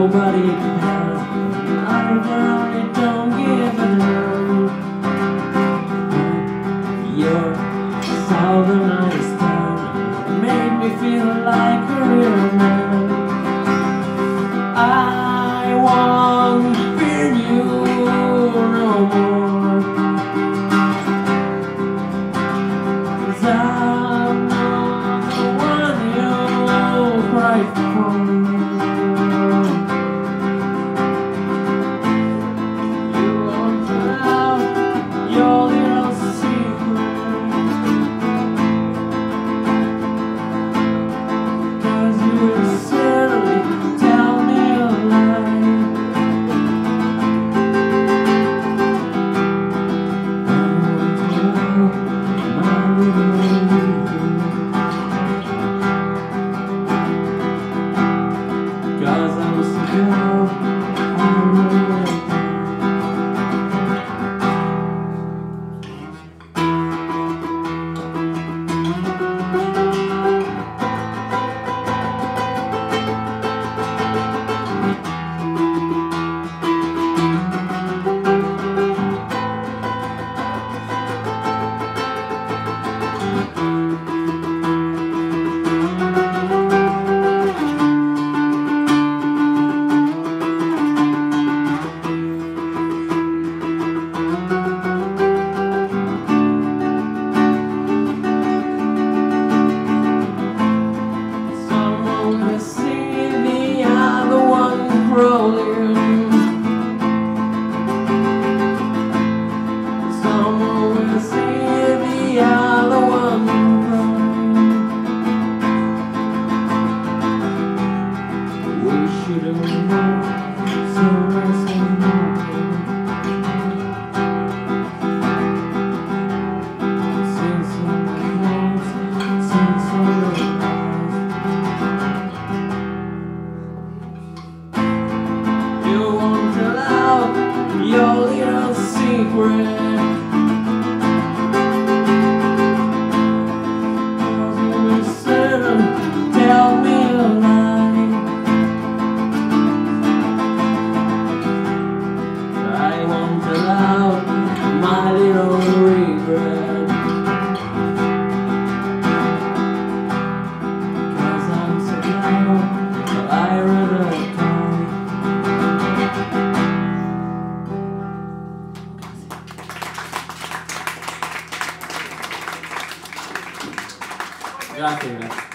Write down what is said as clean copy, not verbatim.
nobody has I don't give a damn. Your southern eyes made me feel like a real man. I won't fear you no more, 'cause I'm not the one you cried for. Your little secret, 'cause you said tell me a lie. I won't allow my little regret, 'cause I'm so proud I rather die. Grazie.